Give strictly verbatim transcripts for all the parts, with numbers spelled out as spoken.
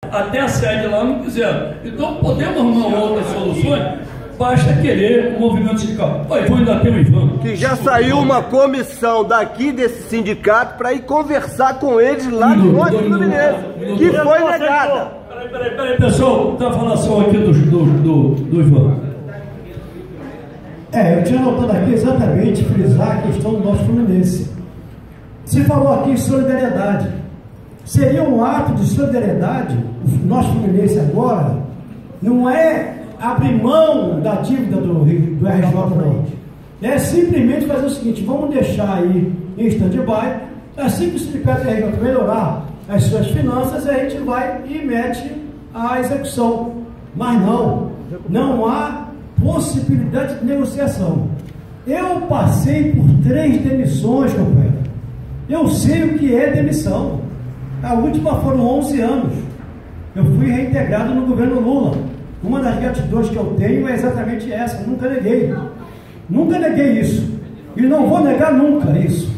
Até a sede lá não quiseram. Então podemos arrumar outras soluções, basta querer o movimento sindical. O Ivan ainda tem o Ivan. Que já saiu uma comissão daqui desse sindicato para ir conversar com eles lá no Norte Fluminense, que foi negada. Peraí, peraí, peraí, pessoal, está falando só aqui do, do, do, do Ivan. É, eu tinha notado aqui exatamente frisar a questão do Norte Fluminense. Se falou aqui em solidariedade. Seria um ato de solidariedade, o Norte Fluminense agora, não é abrir mão da dívida do, do R J, não. É simplesmente fazer o seguinte: vamos deixar aí em stand-by, assim que o sindicato R J melhorar as suas finanças, a gente vai e mete a execução. Mas não, não há possibilidade de negociação. Eu passei por três demissões, companheiro. Eu sei o que é demissão. A última foram onze anos. Eu fui reintegrado no governo Lula. Uma das gratidões que eu tenho é exatamente essa. Eu nunca neguei. Nunca neguei isso. E não vou negar nunca isso.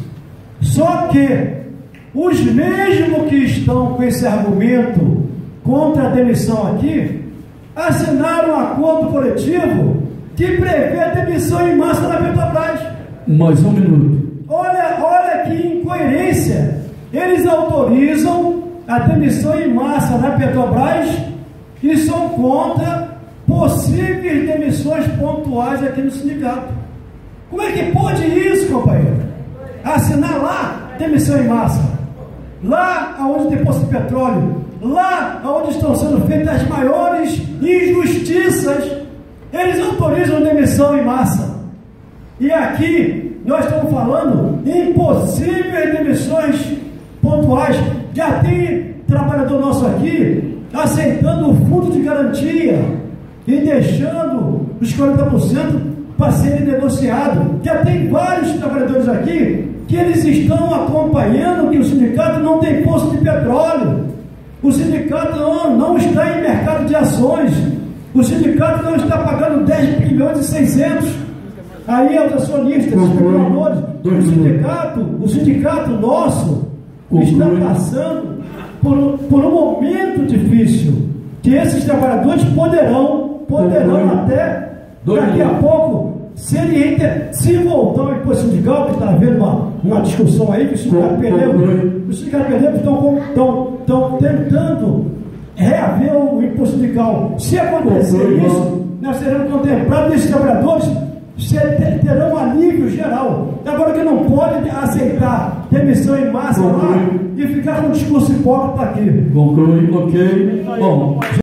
Só que os mesmos que estão com esse argumento contra a demissão aqui, assinaram um acordo coletivo que prevê a demissão em massa da Petrobras. Mais um minuto. Olha, olha que incoerência. Eles autorizam a demissão em massa da Petrobras e são contra possíveis demissões pontuais aqui no sindicato. Como é que pode isso, companheiro? Assinar lá demissão em massa, lá onde tem poço de petróleo, lá onde estão sendo feitas as maiores injustiças, eles autorizam demissão em massa. E aqui nós estamos falando em possíveis demissões pontuais. Já tem trabalhador nosso aqui aceitando o fundo de garantia e deixando os quarenta por cento para serem negociados. Já tem vários trabalhadores aqui que eles estão acompanhando que o sindicato não tem poço de petróleo, o sindicato não, não está em mercado de ações, o sindicato não está pagando dez bilhões e seiscentos aí aos acionistas, especuladores. O sindicato, o sindicato nosso está passando por um, por um momento difícil, que esses trabalhadores poderão, poderão até daqui a pouco, se ele se voltar ao imposto sindical, que está havendo uma, uma discussão aí, que os sindicatos perdeu, os sindicatos perdeu, estão, estão, estão tentando reaver o imposto sindical. Se acontecer isso, nós seremos contemplados, esses trabalhadores terão um alívio geral. Agora que não pode aceitar demissão em massa lá e ficar com um discurso hipócrita aqui. Conclui, ok. Bom.